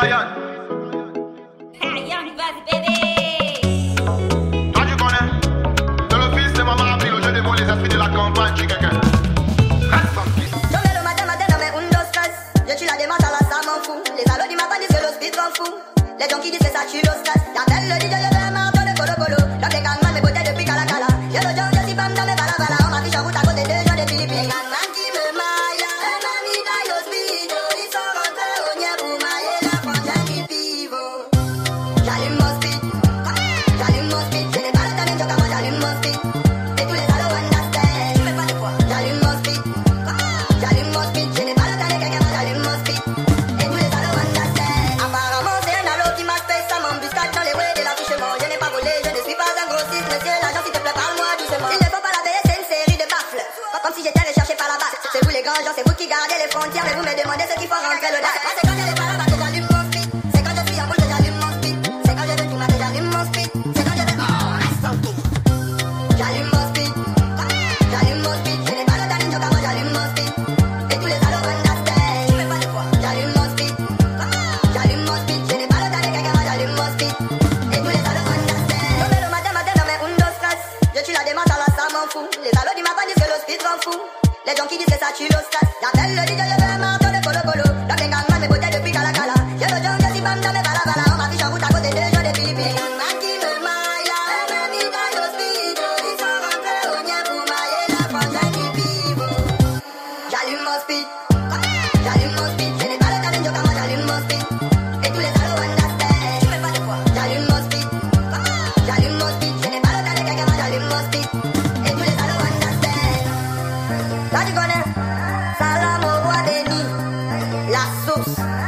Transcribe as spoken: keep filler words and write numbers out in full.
Brian. Hey, young vas baby. Toi tu connais. C'est le fils de maman Abdil au jeu des mots, les esprits de la campagne, j'ai quelqu'un. Reste tranquille. Yo me lo maté, maté, no me un, dos, tres. Yo suis la démence à la ça m'en fout. Les salauds du matin disent que le speed rend fou. Les gens qui disent que ça tue le stress. J'appelle le D J, je fais un marteau de colo colo. L'homme des gangman, mes beautés depuis Cala Cala. J'ai le John, je suis bam dans mes bala bala. On m'affiche en route à côté des gens des Philippines. Les gangman qui me maillent, un ami d'aille au speed. Ils sont rentrés au nien pour mailler la frontière qui pivot. J'allume mon speed, j'allume mon speed. Je n'ai pas le temps de dire comment j'allume mon speed. Et tous les salauds understand. Tu fais pas de quoi? J'allume mon speed, j'allume mon speed. Je n'ai pas le temps de quelqu'un, j'allume mon speed. Et tous les salauds understand. Apparemment c'est un halo qui m'a fait ça m'embuscade dans les ways de l'affichement. Je n'ai pas volé, je ne suis pas un grossiste. Monsieur l'agent, s'il te plaît, parle-moi doucement. Il ne faut pas la payer, c'est une série de baffles. Comme si j'étais recherché par la base. C'est vous les grands gens, c'est vous qui gardez les frontières. Mais vous me demandez ce qu'il faut rentrer le dash. C'est quand je n'ai pas la base que j'allume mon speed. C'est quand je suis en boule que j'allume mon speed. C'est quand je veux tout mater, j'allume mon speed. C'est quand je veux... Oh, reste en tout. J'allume mon speed, j'allume mon speed. Je n'ai pas le temps de dire comment j'allume mon speed. Et tous les salauds understand. Tu fais pas de quoi? J'allume mon speed, j'allume mon speed. Je n'ai pas le temps de quelqu'un, j'allume mon speed. Et tous les salauds understand. Yo me lo matin, matin, no me un, dos, tres. Je suis la démence à la ça m'en fout. Les salauds du matin disent que le speed rend fou. Les gens qui disent que ça tue le stress. J'appelle le D J, je fais un marteau de colo colo. L'homme des gangman, mes beautés depuis Cala Cala. J'ai le John, je suis bam dans mes bala bala. On m'affiche en route à côté des gens des Philippines. Les gangman qui me maillent, un ami d'aille au speed. Ils sont rentrés au nien pour mailler la frontière qui pivot. J'allume mon speed, j'allume mon speed. Je n'ai pas le temps de dire comment j'allume mon speed. Et tous les salauds understand. Tu fais pas de quoi? J'allume mon speed, j'allume mon speed. Je n'ai pas le temps de quelqu'un, j'allume mon speed. Et tous les salauds understand. Là tu connais, salam au roi béni, la source.